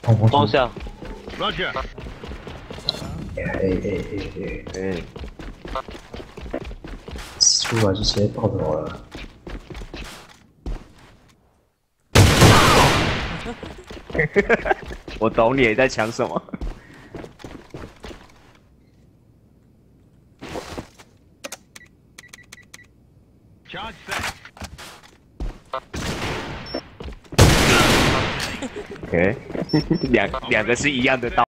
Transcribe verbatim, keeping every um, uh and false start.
方向。 Roger。 哎哎哎哎哎！出来就直接爆头了。 我懂你在抢什么。 Charge set。 OK，两两个是一样的道。